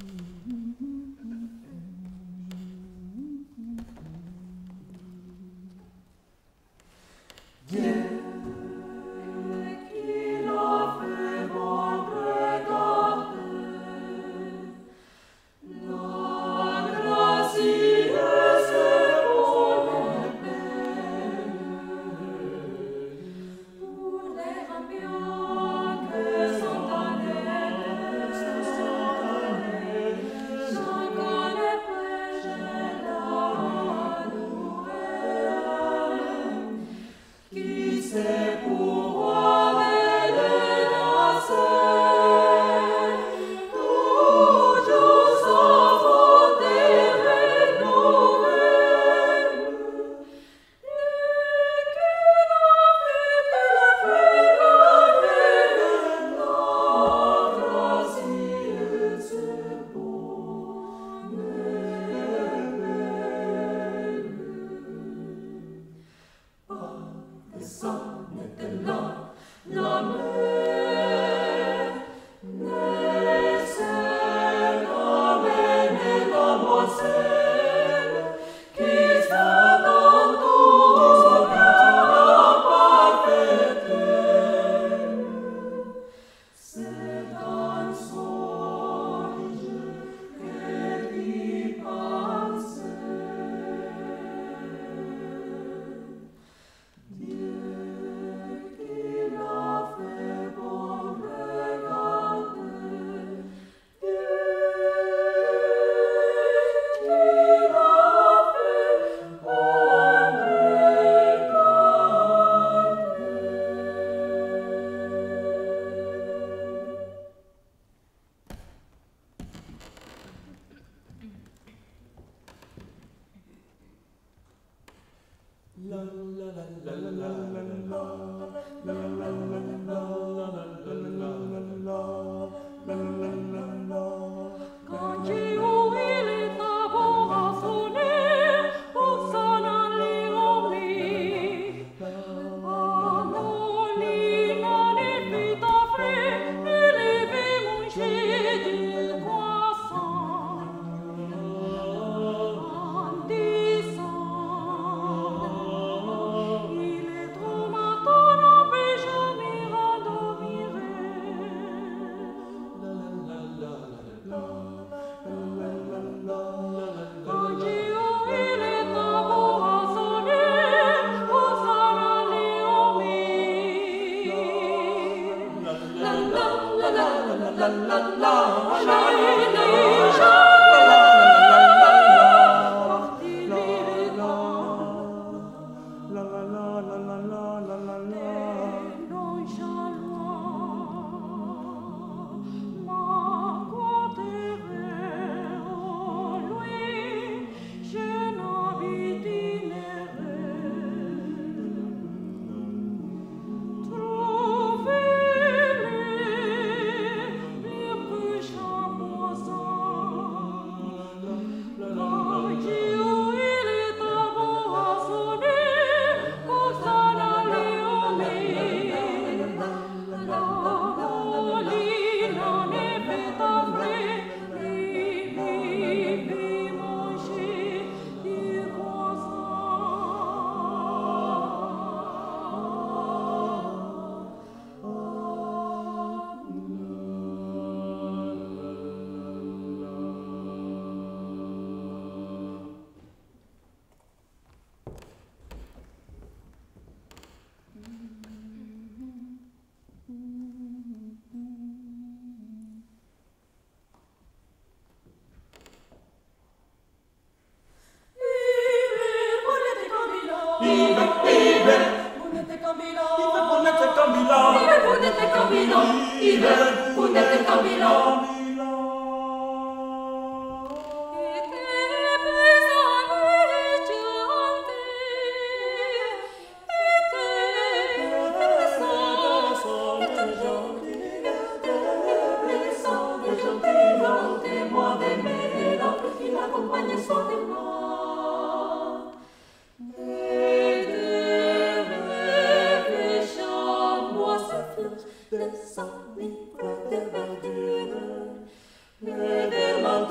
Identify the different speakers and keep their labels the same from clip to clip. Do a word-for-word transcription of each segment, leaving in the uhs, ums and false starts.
Speaker 1: Des enivres de verdure, le verre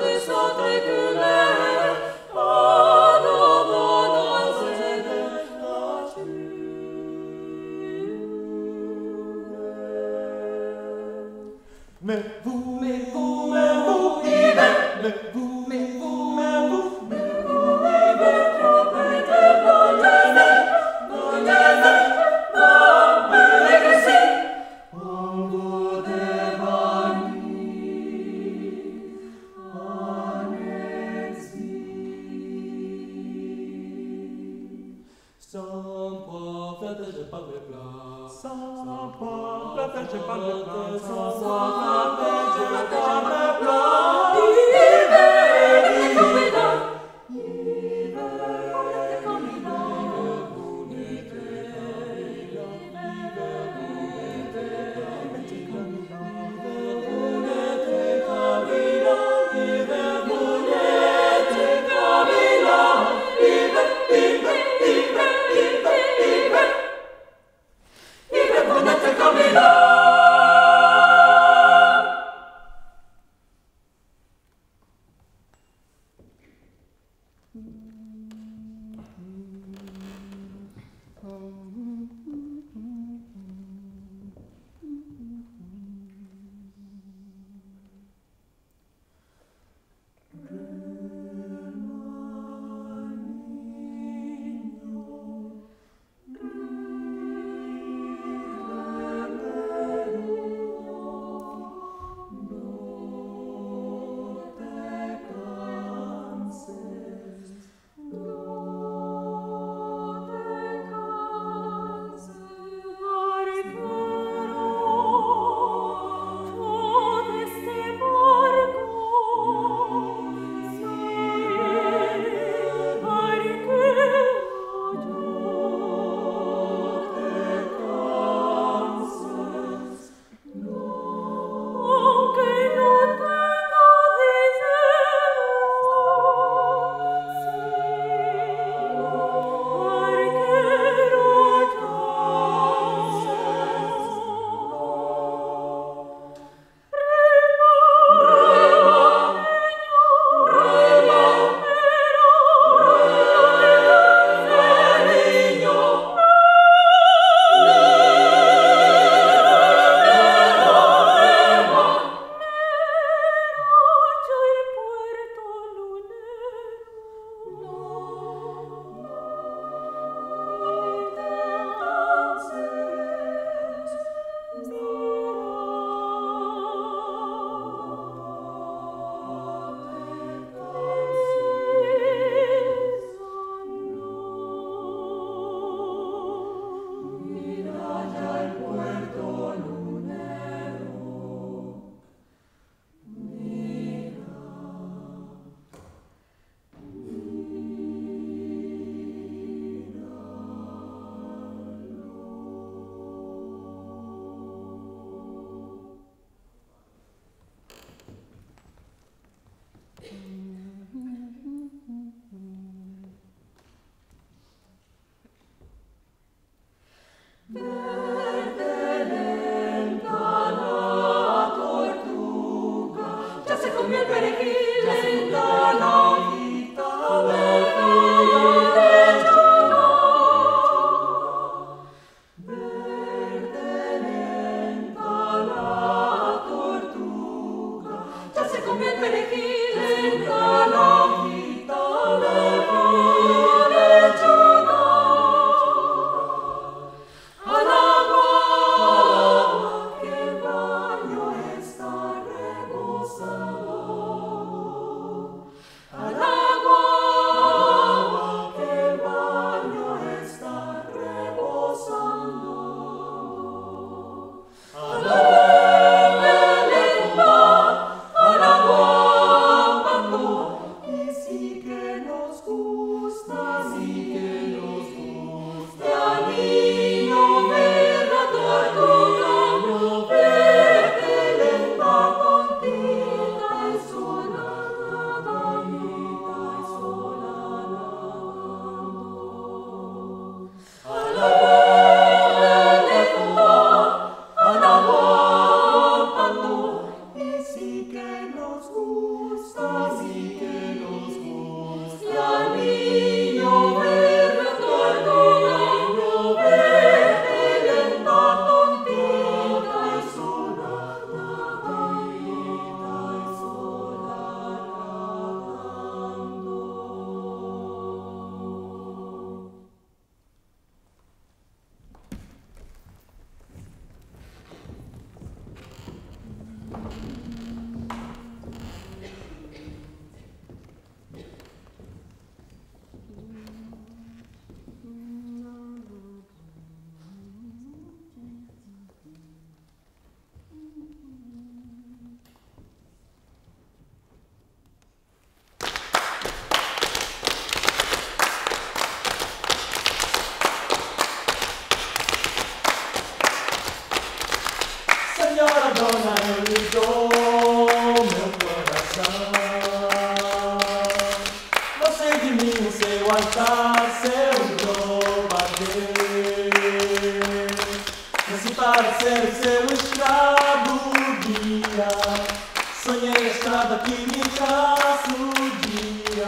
Speaker 1: estrada que me traz o dia.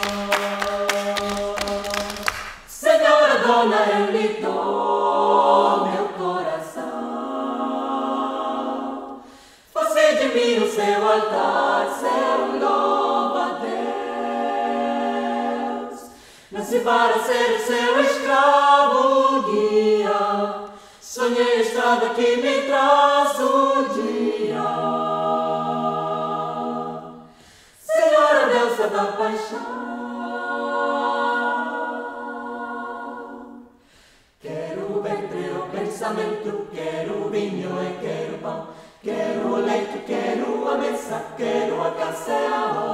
Speaker 2: Senhora Dona, eu lhe dou meu coração. Você de mim o seu altar, seu louva a Deus. Nasci para ser o seu escravo guia. Sonhei a estrada que me traz o dia. Senhora deusa da paixão, quero o ventre, o pensamento, quero o vinho e quero o pão, quero o leite, quero a mesa, quero a casa e a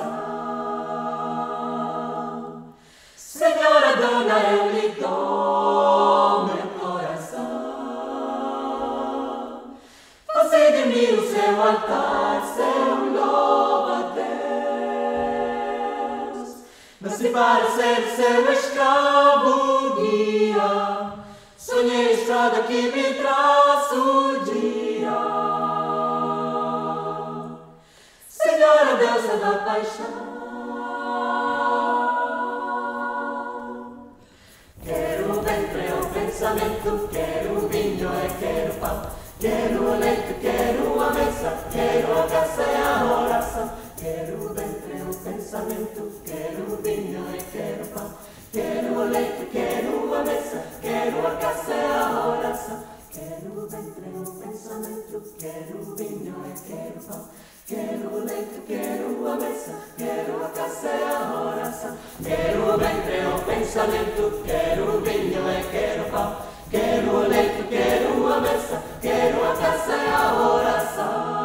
Speaker 2: oração. Senhora Dona, eu lhe dou meu coração. Faze de mim o seu altar, seu louva a Deus. Nasci para ser o seu escravo guia. Sonhei a estrada que me traz o dia. Senhora deusa da paixão, quero o ventre, o pensamento, quero o vinho e quero o pão, quero o leite, quero a mesa, quero a casa e a oração. Quero o ventre, o pensamento, quero o vinho e quero o pão, quero o leite, quero a mesa, quero a casa e a oração. Quero o ventre, o pensamento, quero o vinho e quero o pão, quero o leite, quero a mesa, quero a casa e a oração. Quero o ventre, o pensamento, quero o vinho e quero o pão, quero o leite, quero a mesa, quero a casa e a oração.